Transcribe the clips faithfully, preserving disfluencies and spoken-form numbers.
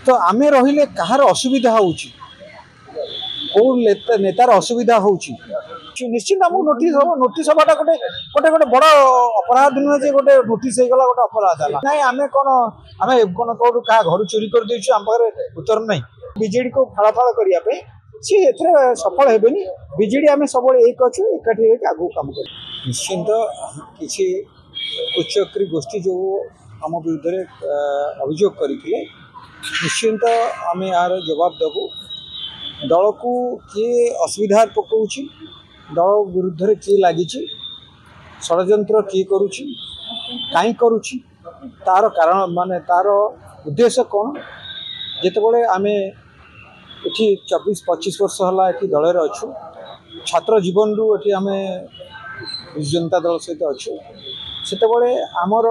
तो आम रही कहार असुविधा होची कौ नेतार असुविधा होची निश्चित आमको नोटिस हम नोटिस हवाटा गोटे गोटे गोटे बड़ अपराध नुहे जे गोटे नोटिस होगा गोटे अपराध है ना आम कौन आम कौन कौटू क्या घर चोरी कर देछु आम पाखे उत्तर ना बीजेडी को फाड़ फाड़ करने सी ए सफल हेबेनी बीजेडी आम सब एक अच्छु एकाठी आगू कम कर निश्चिंत किसी उच्चक्री गोष्ठी जो आम विरुद्ध अभियोग करते निश्चिंत आम यार जवाब देबू दल को किए असुविधा पकाउछि दल विरुद्ध किए लगी षड्यंत्र किए करुछि काई करुछि तार कारण माने तार उद्देश्य कौन जितेबाला आम ये चौबीस पच्चीस वर्ष है ये दल अच्छु छात्र जीवन रू ये आम जनता दल सहित अच्छु से आमर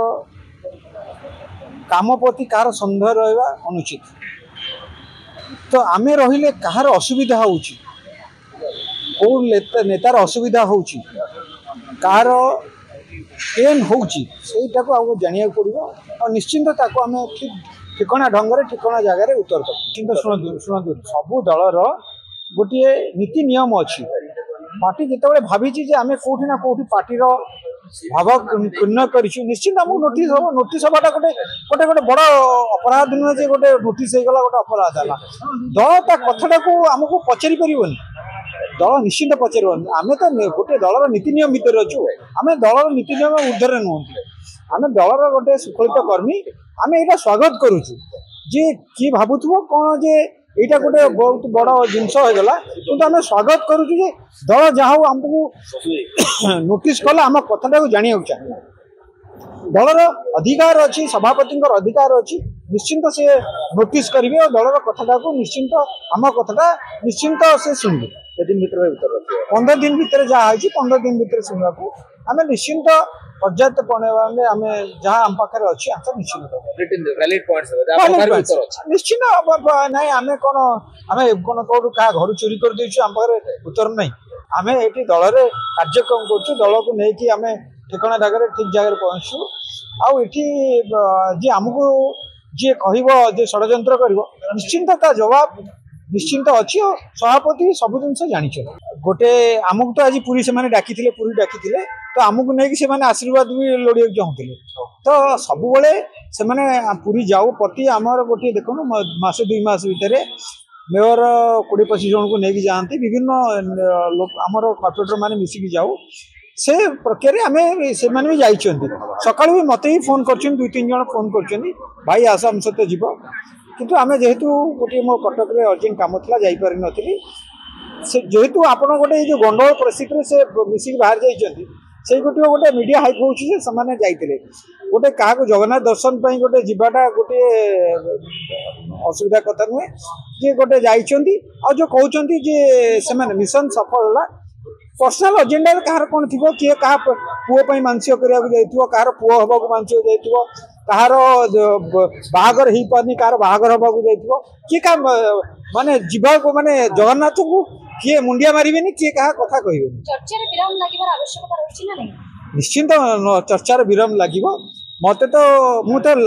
काम प्रति कार सन्देह रहा अनुचित तो आम रही कहार असुविधा होची कौ नेतार असुविधा होची कहार पेन होची सेटा को आगे जानिया पड़ो और निश्चिंत ताको आम ठीक ठिकना ढंग ठिकना जगार उत्तर देव किंतु शुणु शुणु सबू दलर गोटे नीति नियम अच्छी पार्टी जिते भावी आम कौटी ना कौटी पार्टी भाव क्षुण्ण कर निश्चित आमको नोटिस हम नोटिस हवाटा गोटे गोटे गोटे बड़ अपराध नुहे जे गोटे नोटिस होगा गोटे अपराध है दल ता कथटा को आमको पचारि पारन दल निश्चिंत पचार आम तो गोटे दलर नीति नियम भितर अच्छु आम दलर नीति नियम ऊर्धरे नुहत आम दलर गोटे सुखलित कर्मी आम यहाँ स्वागत करुचु जे किए भावुव कौन जे यहाँ गोटे बहुत बड़ जिनस होगा कि आम स्वागत करुचु जे दल जहाँ आमको नोटिस कला आम कथटा को जाना चाहिए दलर अधिकार अच्छी सभापति अधिकार अच्छी निश्चिंत से नोटिस करेंगे और दलर कथटा को निश्चिंत आम कथटा निश्चिंत से शुणवे दिन भर पंद्रह दिन भितर जहाँ पंद्रह दिन भितर शुणा को आम निश्चिंत पर्याप्त परिमाण आम जहाँ आम पाखे अच्छी आंसर निश्चिंत निश्चिंत ना आम कौन आम कौन कौटू क्या घर चोरी कर देछु आम पाखे उत्तर ना आम ये दल कार्यक्रम कर दल को लेकिन आम ठिकना जगह ठीक जगह पहुँचु आठी आमको जी कह षड्यंत्र कर निश्चिंत ता जवाब निश्चिंत अच्छी और सभापति सब जिन जानी गोटे आमको तो आज पूरी से डाकी पूरी डाकी तो आमको नहीं कि आशीर्वाद भी लोड़िया चाहूले तो सब बड़े से पूरी जाऊ प्रति आमर गोटे देख मस दुई मस भितर मेयर कोड़े पचिश जन को लेकिन जाती विभिन्न लोक आमर कॉर्पोरेटर मैंने मिसिकी जाऊ से प्रक्रिया आम से भी जाइए सका भी मत ही फोन कर दुई तीन जन फोन कर भाई आस आम सहित जीव किंतु आम जेहेतु गोटे मो कटक अर्जेंट कम था जापर नी से जेहेतु आप गोटे जो गंडगोल परिस्थिति से मिसिक बाहर जाइए से गोटे गोटे मीडिया हाइप हो जाते गोटे क्या जगन्नाथ दर्शन पर गोटे जीवाटा गोटे असुविधा कथा नुहे जी गोटे जाइए जो कहते जे से मिशन सफल है पर्सनाल एजेंडा कहार कौन थी किए क्या पुओ मानसिक करने कहार पुओ हवा को मानसिक जाइए कहार बाहागर हो पारनी कहार बाहागर हवा को जाइए किए क्या माने जीवा को माने जगन्नाथ को किए मुंडिया मारे किए क्या कथा कहे निश्चिंत चर्चार विराम लगे मत तो मु तो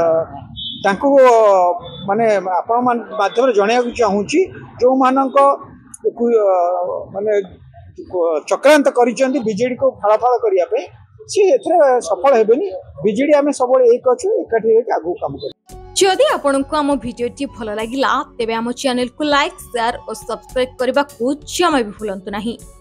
माने आपण माध्यम जनवाक चाहूँगी जो मानक माने चक्रांत करिसेंती बीजेडी को फाड़ फाड़ करने सी ए सफल हेबेनी बीजेडी आम सब एक अच्छु एकाठी आगू कम कर जदि आपंक आम भिडी भल लगा तेब आम चैनल को लाइक शेयर और सब्सक्राइब करने को जमा भी भूलु नहीं।